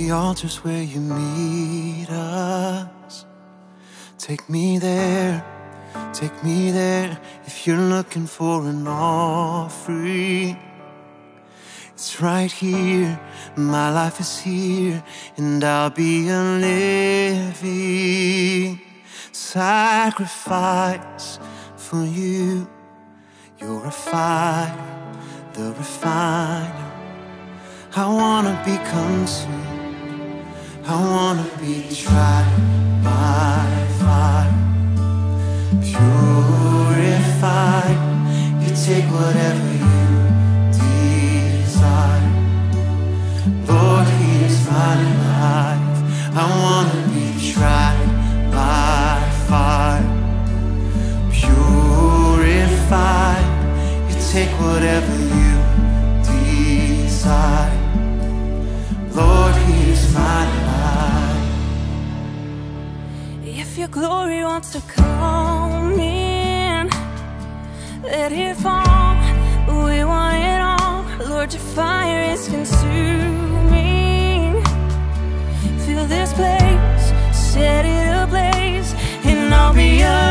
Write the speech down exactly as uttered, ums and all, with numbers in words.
the altar's where you meet us. Take me there, take me there. If you're looking for an offering, it's right here. My life is here, and I'll be a living sacrifice for you. You're a fire, the refiner. I wanna be consumed, I wanna be tried by fire, purified. You take whatever you desire. Lord, here's my life. I wanna be tried by fire, purified. You take whatever you desire. Lord, here's my life. If your glory wants to come in, let it fall. We want it all. Lord, your fire is consuming. Fill this place, set it ablaze, and I'll be yours.